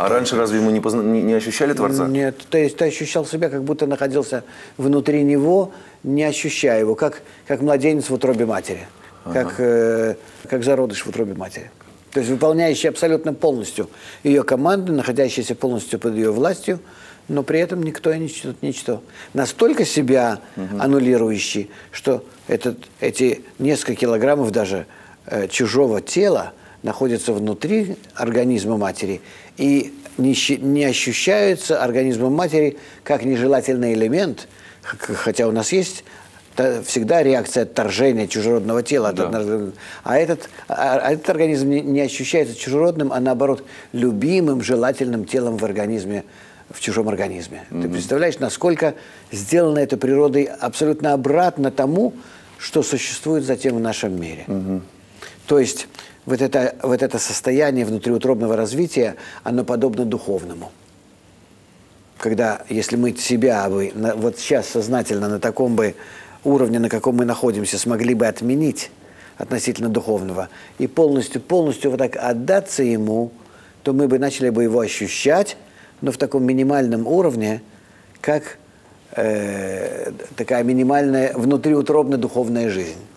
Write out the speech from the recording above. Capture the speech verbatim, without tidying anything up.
А раньше разве мы не, позна... не, не ощущали Творца? Нет, то есть ты ощущал себя, как будто находился внутри него, не ощущая его, как, как младенец в утробе матери, ага. как, э, как зародыш в утробе матери. То есть выполняющий абсолютно полностью ее команды, находящийся полностью под ее властью, но при этом никто и ничто. ничто. Настолько себя угу. аннулирующий, что этот, эти несколько килограммов даже э, чужого тела находятся внутри организма матери и не, не ощущаются организмом матери как нежелательный элемент, хотя у нас есть всегда реакция отторжения чужеродного тела. Да. А, этот, а этот организм не, не ощущается чужеродным, а наоборот любимым, желательным телом в организме, в чужом организме. Mm-hmm. Ты представляешь, насколько сделано это природой абсолютно обратно тому, что существует затем в нашем мире. Mm-hmm. То есть вот это, вот это состояние внутриутробного развития, оно подобно духовному. Когда, если мы себя бы, вот сейчас сознательно на таком бы уровне, на каком мы находимся, смогли бы отменить относительно духовного и полностью, полностью вот так отдаться ему, то мы бы начали бы его ощущать, но в таком минимальном уровне, как э, такая минимальная внутриутробная духовная жизнь.